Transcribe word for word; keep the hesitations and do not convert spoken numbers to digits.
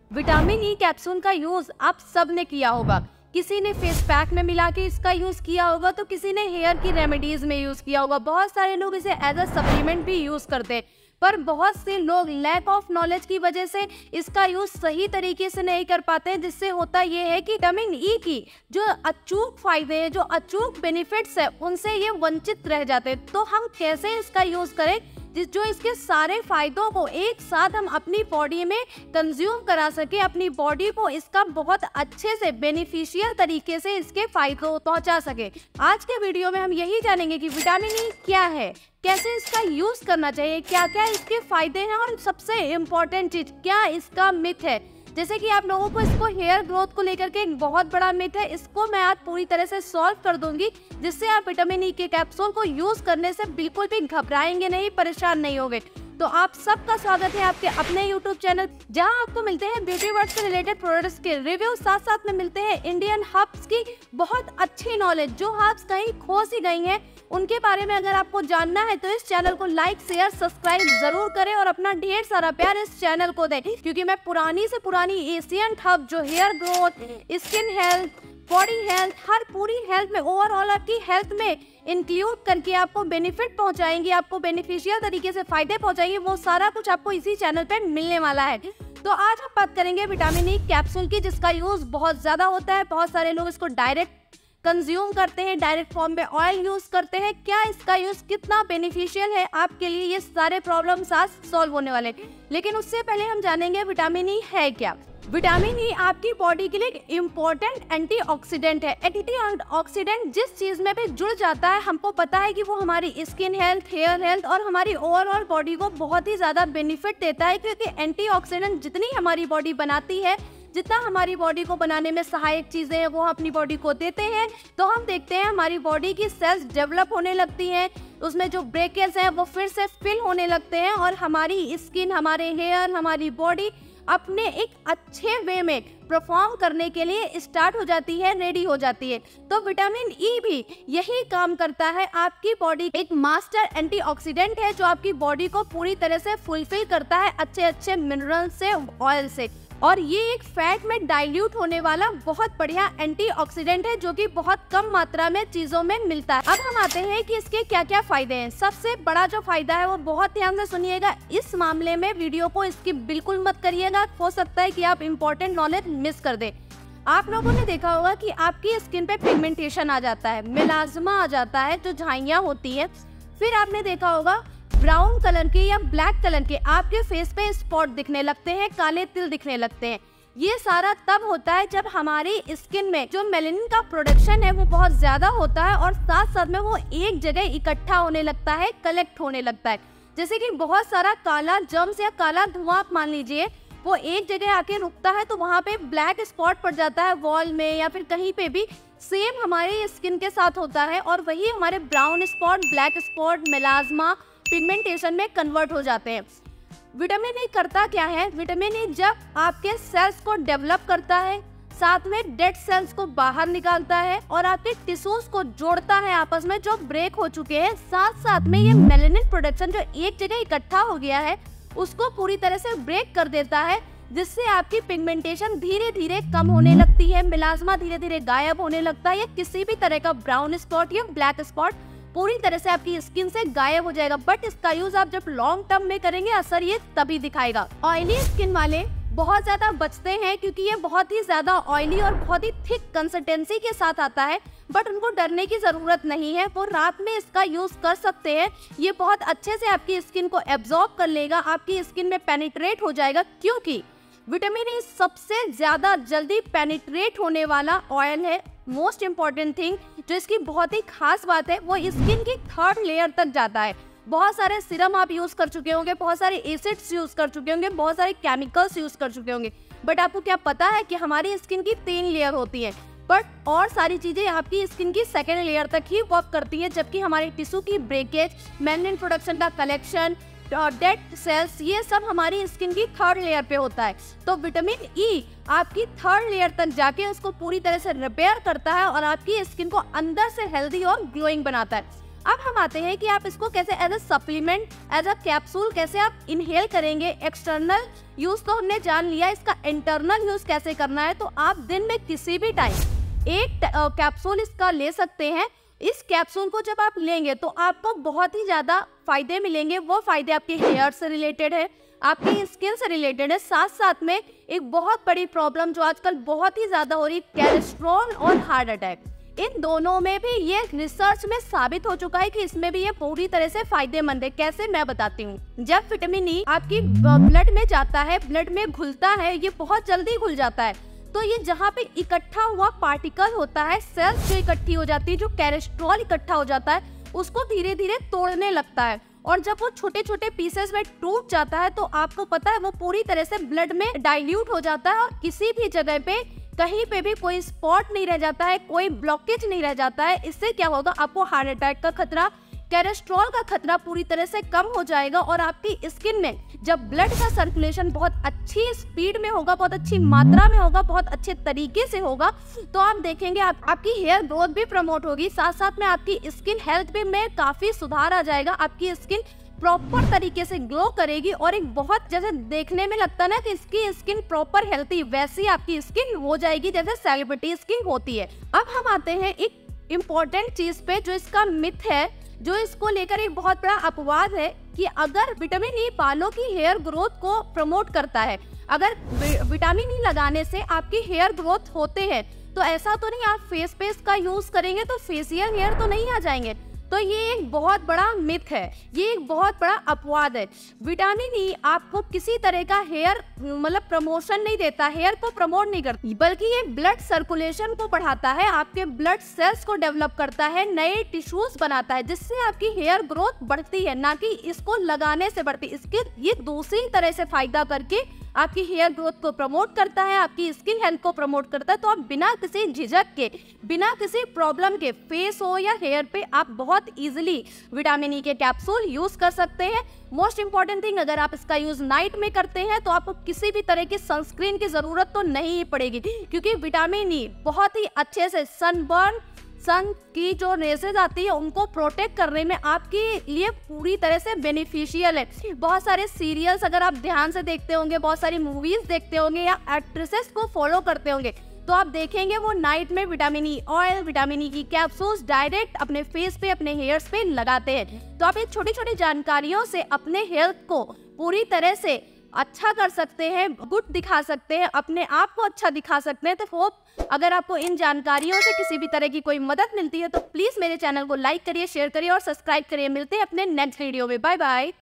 Vitamin E capsule का use आप सब ने किया होगा। किसी ने फेस पैक में मिला के इसका यूज किया होगा, तो किसी ने हेयर की रेमेडीज में यूज किया होगा। बहुत सारे लोग इसे एज अ सप्लीमेंट भी यूज करते हैं, पर बहुत से लोग लैक ऑफ नॉलेज की वजह से इसका यूज सही तरीके से नहीं कर पाते हैं, जिससे होता ये है कि विटामिन ई की जो अचूक फायदे हैं, जो अचूक बेनिफिट्स है, उनसे ये वंचित रह जाते हैं। तो हम कैसे इसका यूज करें जिस जो इसके सारे फायदों को एक साथ हम अपनी बॉडी में कंज्यूम करा सके, अपनी बॉडी को इसका बहुत अच्छे से बेनिफिशियल तरीके से इसके फायदों पहुंचा सके। आज के वीडियो में हम यही जानेंगे कि विटामिन ई क्या है, कैसे इसका यूज करना चाहिए, क्या क्या इसके फायदे हैं, और सबसे इम्पोर्टेंट चीज क्या इसका मिथ है। जैसे कि आप लोगों को इसको हेयर ग्रोथ को लेकर के एक बहुत बड़ा मिथ है, इसको मैं आज पूरी तरह से सॉल्व कर दूंगी, जिससे आप विटामिन ई के कैप्सूल को यूज करने से बिल्कुल भी घबराएंगे नहीं, परेशान नहीं होंगे। तो आप सबका स्वागत है आपके अपने यूट्यूब चैनल, जहां आपको मिलते हैं ब्यूटी वर्ल्ड से रिलेटेड प्रोडक्ट्स के रिव्यू, साथ साथ में मिलते हैं इंडियन हर्ब्स की बहुत अच्छी नॉलेज। जो हर्ब्स कहीं खो सी गई हैं, उनके बारे में अगर आपको जानना है तो इस चैनल को लाइक शेयर सब्सक्राइब जरूर करें और अपना ढेर सारा प्यार इस चैनल को दें, क्योंकि मैं पुरानी से पुरानी एशियन हर्ब जो hair growth, skin health, body health, हर पूरी हेल्थ में, ओवरऑल आपकी हेल्थ में इंक्लूड करके आपको बेनिफिट पहुंचाएंगे, आपको बेनिफिशियल तरीके से फायदे पहुंचाएंगे। वो सारा कुछ आपको इसी चैनल पे मिलने वाला है। तो आज हम बात करेंगे विटामिन ई कैप्सूल की, जिसका यूज बहुत ज्यादा होता है। बहुत सारे लोग इसको डायरेक्ट कंज्यूम करते हैं, डायरेक्ट फॉर्म में ऑयल यूज करते हैं। क्या इसका यूज कितना बेनिफिशियल है आपके लिए, ये सारे प्रॉब्लम्स आज सॉल्व होने वाले हैं। लेकिन उससे पहले हम जानेंगे विटामिन ई है क्या। विटामिन ई आपकी बॉडी के लिए इम्पोर्टेंट एंटीऑक्सीडेंट है। एंटीऑक्सीडेंट जिस चीज में भी जुड़ जाता है, हमको पता है कि वो हमारी स्किन हेल्थ, हेयर हेल्थ और हमारी ओवरऑल बॉडी को बहुत ही ज्यादा बेनिफिट देता है, क्योंकि एंटीऑक्सीडेंट जितनी हमारी बॉडी बनाती है, जितना हमारी बॉडी को बनाने में सहायक चीजें हैं, वो अपनी बॉडी को देते हैं। तो हम देखते हैं हमारी बॉडी की सेल्स डेवलप होने लगती हैं, उसमें जो ब्रेकेज हैं वो फिर से फिल होने लगते हैं, और हमारी स्किन, हमारे हेयर, हमारी बॉडी अपने एक अच्छे वे में परफॉर्म करने के लिए स्टार्ट हो जाती है, रेडी हो जाती है। तो विटामिन ई भी यही काम करता है। आपकी बॉडी एक मास्टर एंटीऑक्सीडेंट है, जो आपकी बॉडी को पूरी तरह से फुलफिल करता है अच्छे अच्छे मिनरल से, ऑयल से। और ये एक फैट में डाइल्यूट होने वाला बहुत बढ़िया एंटीऑक्सीडेंट है, जो कि बहुत कम मात्रा में चीजों में मिलता है। अब हम आते हैं कि इसके क्या क्या फायदे हैं। सबसे बड़ा जो फायदा है वो बहुत ध्यान से सुनिएगा, इस मामले में वीडियो को इसकी बिल्कुल मत करिएगा, हो सकता है कि आप इम्पोर्टेंट नॉलेज मिस कर दें। आप लोगों ने देखा होगा कि आपकी स्किन पे पिगमेंटेशन आ जाता है, मेलाज्मा आ जाता है, जो झाइयाँ होती है। फिर आपने देखा होगा ब्राउन कलर के या ब्लैक कलर के आपके फेस पे स्पॉट दिखने लगते हैं, काले तिल दिखने लगते हैं। ये सारा तब होता है जब हमारी स्किन में जो मेलानिन का प्रोडक्शन है वो बहुत ज्यादा होता है, और साथ साथ में वो एक जगह इकट्ठा होने लगता है, कलेक्ट होने लगता है। जैसे कि बहुत सारा काला जम्स या काला धुआं आप मान लीजिए, वो एक जगह आके रुकता है, तो वहाँ पे ब्लैक स्पॉट पड़ जाता है वॉल में या फिर कहीं पे भी। सेम हमारे स्किन के साथ होता है, और वही हमारे brown spot, black spot, melasma, pigmentation में कन्वर्ट हो जाते हैं। विटामिन ई करता क्या है? विटामिन ई जब आपके सेल्स को डेवलप करता है, साथ में डेड सेल्स को बाहर निकालता है, और आपके टिश्यूज को जोड़ता है आपस में जो ब्रेक हो चुके हैं। साथ साथ में ये मेलानिन प्रोडक्शन जो एक जगह इकट्ठा हो गया है, उसको पूरी तरह से ब्रेक कर देता है, जिससे आपकी पिगमेंटेशन धीरे धीरे कम होने लगती है, मेलाज्मा धीरे धीरे गायब होने लगता है, या किसी भी तरह का ब्राउन स्पॉट या ब्लैक स्पॉट पूरी तरह से आपकी स्किन से गायब हो जाएगा। बट इसका यूज आप जब लॉन्ग टर्म में करेंगे, असर ये तभी दिखाएगा। ऑयली स्किन वाले बहुत ज्यादा बचते हैं, क्योंकि ये बहुत ही ज्यादा ऑयली और बहुत ही थिक कंसिस्टेंसी के साथ आता है, बट उनको डरने की जरूरत नहीं है। वो रात में इसका यूज कर सकते हैं। ये बहुत अच्छे से आपकी स्किन को एब्जॉर्ब कर लेगा, आपकी स्किन में पेनिट्रेट हो जाएगा, क्योंकि विटामिन ई सबसे ज्यादा जल्दी पेनिट्रेट होने वाला ऑयल है। मोस्ट इम्पॉर्टेंट थिंग जो इसकी बहुत ही खास बात है, वो स्किन की थर्ड लेयर तक जाता है। बहुत सारे सीरम आप यूज कर चुके होंगे, बहुत सारे एसिड्स यूज कर चुके होंगे, बहुत सारे केमिकल्स यूज कर चुके होंगे, बट आपको क्या पता है कि हमारी स्किन की तीन लेयर होती है, बट और सारी चीजें आपकी स्किन की सेकेंड लेयर तक ही वर्क करती है, जबकि हमारे टिश्यू की ब्रेकेज, मेलानिन प्रोडक्शन का कलेक्शन, डेड सेल्स, ये सब हमारी स्किन की थर्ड लेयर पे होता है। तो विटामिन ई आपकी थर्ड लेयर तक जाके उसको पूरी तरह से रिपेयर करता है, और आपकी स्किन को अंदर से हेल्दी और ग्लोइंग बनाता है। अब हम आते हैं कि आप इसको कैसे as a supplement, as a capsule कैसे आप इनहेल करेंगे। एक्सटर्नल यूज तो हमने जान लिया, इसका इंटरनल यूज कैसे करना है। तो आप दिन में किसी भी टाइम एक कैप्सूल इसका ले सकते हैं। इस कैप्सूल को जब आप लेंगे तो आपको बहुत ही ज्यादा फायदे मिलेंगे। वो फायदे आपके हेयर से रिलेटेड है, आपकी स्किन से रिलेटेड है, साथ साथ में एक बहुत बड़ी प्रॉब्लम जो आजकल बहुत ही ज्यादा हो रही, कोलेस्ट्रॉल और हार्ट अटैक, इन दोनों में भी ये रिसर्च में साबित हो चुका है कि इसमें भी ये पूरी तरह से फायदेमंद है। कैसे, मैं बताती हूँ। जब विटामिन ई आपकी ब्लड में जाता है, ब्लड में घुलता है, ये बहुत जल्दी घुल जाता है। तो ये जहाँ पे इकट्ठा हुआ पार्टिकल होता है, सेल्स जो इकट्ठी हो जाती है, जो कोलेस्ट्रॉल इकट्ठा हो जाता है, उसको धीरे धीरे तोड़ने लगता है। और जब वो छोटे छोटे पीसेस में टूट जाता है तो आपको पता है वो पूरी तरह से ब्लड में डाइल्यूट हो जाता है और किसी भी जगह पे कहीं पे भी कोई स्पॉट नहीं रह जाता है, कोई ब्लॉकेज नहीं रह जाता है। इससे क्या होगा, आपको हार्ट अटैक का खतरा, कोलेस्ट्रॉल का खतरा पूरी तरह से कम हो जाएगा। और आपकी स्किन में जब ब्लड का सर्कुलेशन बहुत अच्छी स्पीड में होगा, बहुत अच्छी मात्रा में होगा, बहुत अच्छे तरीके से होगा, तो आप देखेंगे आप, आपकी हेयर ग्रोथ भी प्रमोट होगी, साथ साथ में आपकी स्किन हेल्थ भी में काफी सुधार आ जाएगा। आपकी स्किन प्रॉपर तरीके से ग्लो करेगी और एक बहुत, जैसे देखने में लगता है ना कि इसकी स्किन प्रॉपर हेल्थी, वैसी आपकी स्किन हो जाएगी जैसे सेलिब्रिटी स्किन होती है। अब हम आते हैं एक इम्पोर्टेंट चीज पे जो इसका मिथ है, जो इसको लेकर एक बहुत बड़ा अपवाद है कि अगर विटामिन ई बालों की हेयर ग्रोथ को प्रमोट करता है, अगर विटामिन ई लगाने से आपकी हेयर ग्रोथ होते हैं, तो ऐसा तो नहीं आप फेस पे इसका यूज करेंगे तो फेशियल हेयर तो नहीं आ जाएंगे। तो ये एक बहुत बड़ा मिथ है, ये एक बहुत बड़ा अपवाद है। विटामिन ई आपको किसी तरह का हेयर मतलब प्रमोशन नहीं देता, हेयर को प्रमोट नहीं करती, बल्कि ये ब्लड सर्कुलेशन को बढ़ाता है, आपके ब्लड सेल्स को डेवलप करता है, नए टिश्यूज बनाता है, जिससे आपकी हेयर ग्रोथ बढ़ती है, ना कि इसको लगाने से बढ़ती। इसके ये दूसरी तरह से फायदा करके आपकी हेयर ग्रोथ को प्रमोट करता है, आपकी स्किन हेल्थ को प्रमोट करता है। तो आप बिना किसी झिझक के, बिना किसी प्रॉब्लम के, फेस हो या हेयर पे, आप बहुत इजीली विटामिन ई के कैप्सूल यूज कर सकते हैं। मोस्ट इंपॉर्टेंट थिंग, अगर आप इसका यूज नाइट में करते हैं तो आपको किसी भी तरह की सनस्क्रीन की जरूरत तो नहीं पड़ेगी, क्योंकि विटामिन ई बहुत ही अच्छे से सनबर्न, सन की जो रेजेज आती है उनको प्रोटेक्ट करने में आपके लिए पूरी तरह से बेनिफिशियल है। बहुत सारे सीरियल्स अगर आप ध्यान से देखते होंगे, बहुत सारी मूवीज देखते होंगे या एक्ट्रेसेस को फॉलो करते होंगे, तो आप देखेंगे वो नाइट में vitamin E oil, vitamin E की कैप्सूल्स डायरेक्ट अपने फेस पे, अपने हेयर्स पे लगाते हैं। तो आप ये छोटी छोटी जानकारियों से अपने हेल्थ को पूरी तरह से अच्छा कर सकते हैं, गुड दिखा सकते हैं, अपने आप को अच्छा दिखा सकते हैं। तो होप अगर आपको इन जानकारियों से किसी भी तरह की कोई मदद मिलती है तो प्लीज मेरे चैनल को लाइक करिए, शेयर करिए और सब्सक्राइब करिए। मिलते हैं अपने नेक्स्ट वीडियो में। Bye bye.